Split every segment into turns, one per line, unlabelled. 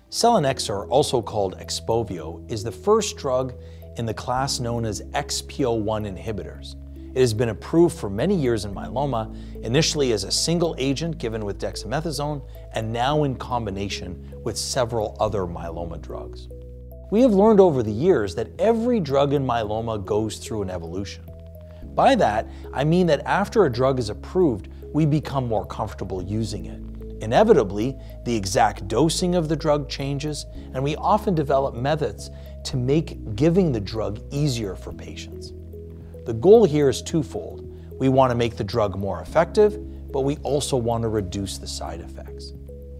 Selinexor, also called Xpovio, is the first drug in the class known as XPO1 inhibitors. It has been approved for many years in myeloma, initially as a single agent given with dexamethasone, and now in combination with several other myeloma drugs. We have learned over the years that every drug in myeloma goes through an evolution. By that, I mean that after a drug is approved, we become more comfortable using it. Inevitably, the exact dosing of the drug changes, and we often develop methods to make giving the drug easier for patients. The goal here is twofold. We want to make the drug more effective, but we also want to reduce the side effects.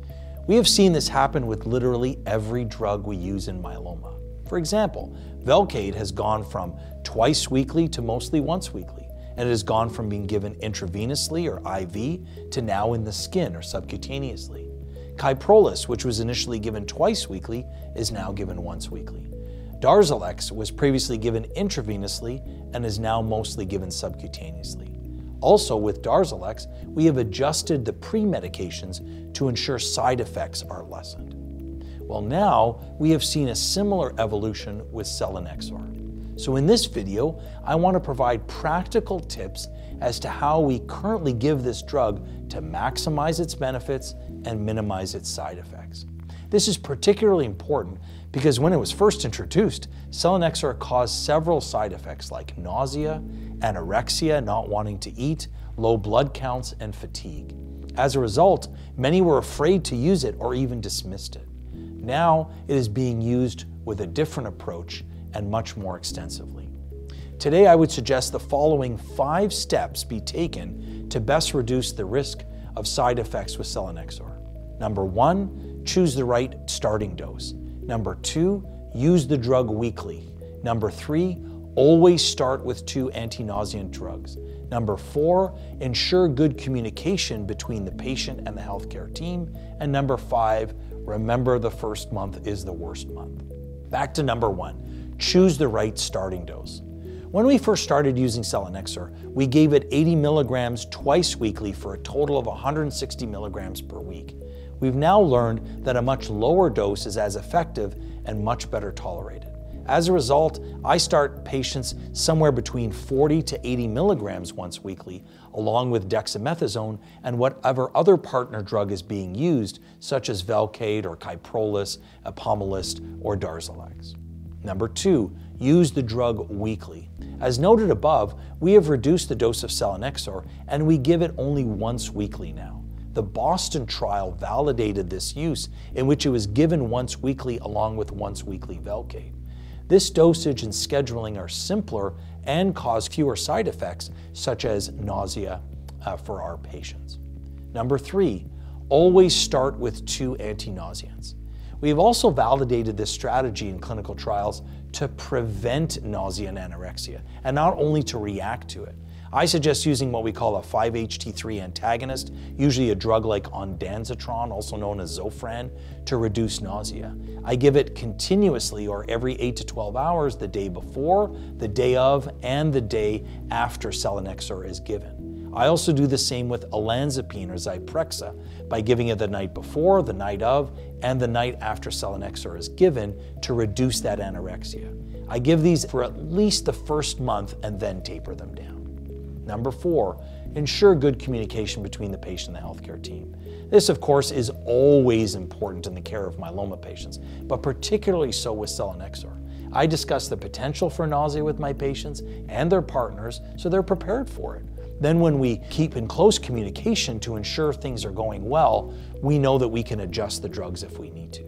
We have seen this happen with literally every drug we use in myeloma. For example, Velcade has gone from twice weekly to mostly once weekly, and it has gone from being given intravenously or IV to now in the skin or subcutaneously. Kyprolis, which was initially given twice weekly, is now given once weekly. Darzalex was previously given intravenously and is now mostly given subcutaneously. Also, with Darzalex, we have adjusted the pre-medications to ensure side effects are lessened. Well, now we have seen a similar evolution with Selinexor. So in this video, I want to provide practical tips as to how we currently give this drug to maximize its benefits and minimize its side effects. This is particularly important because when it was first introduced, Selinexor caused several side effects like nausea, anorexia, not wanting to eat, low blood counts, and fatigue. As a result, many were afraid to use it or even dismissed it. Now it is being used with a different approach and much more extensively. Today I would suggest the following 5 steps be taken to best reduce the risk of side effects with Selinexor. Number 1, choose the right starting dose. Number 2, use the drug weekly. Number 3, always start with 2 anti-nauseant drugs. Number 4, ensure good communication between the patient and the healthcare team. And number 5, remember the first month is the worst month. Back to number 1, choose the right starting dose. When we first started using Selinexor, we gave it 80 milligrams twice weekly for a total of 160 milligrams per week. We've now learned that a much lower dose is as effective and much better tolerated. As a result, I start patients somewhere between 40 to 80 milligrams once weekly, along with dexamethasone and whatever other partner drug is being used, such as Velcade or Kyprolis, Pomalyst, or Darzalex. Number 2, use the drug weekly. As noted above, we have reduced the dose of Selinexor and we give it only once weekly now. The Boston trial validated this use, in which it was given once weekly along with once weekly Velcade. This dosage and scheduling are simpler and cause fewer side effects, such as nausea for our patients. Number 3, always start with 2 anti-nauseants. We have also validated this strategy in clinical trials to prevent nausea and anorexia, and not only to react to it. I suggest using what we call a 5-HT3 antagonist, usually a drug like ondansetron, also known as Zofran, to reduce nausea. I give it continuously or every 8 to 12 hours the day before, the day of, and the day after Selinexor is given. I also do the same with olanzapine or Zyprexa by giving it the night before, the night of, and the night after Selinexor is given to reduce that anorexia. I give these for at least the first month and then taper them down. Number 4, ensure good communication between the patient and the healthcare team. This, of course, is always important in the care of myeloma patients, but particularly so with Selinexor. I discuss the potential for nausea with my patients and their partners so they're prepared for it. Then when we keep in close communication to ensure things are going well, we know that we can adjust the drugs if we need to.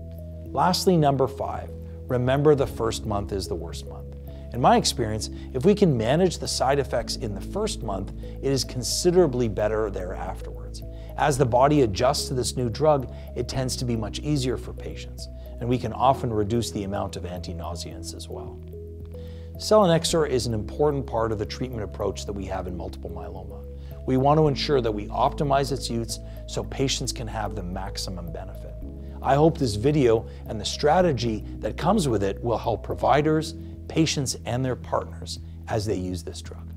Lastly, number 5, remember the first month is the worst month. In my experience, if we can manage the side effects in the first month, it is considerably better there afterwards. As the body adjusts to this new drug, it tends to be much easier for patients, and we can often reduce the amount of anti-nauseants as well. Selinexor is an important part of the treatment approach that we have in multiple myeloma. We want to ensure that we optimize its use so patients can have the maximum benefit. I hope this video and the strategy that comes with it will help providers, patients, and their partners as they use this drug.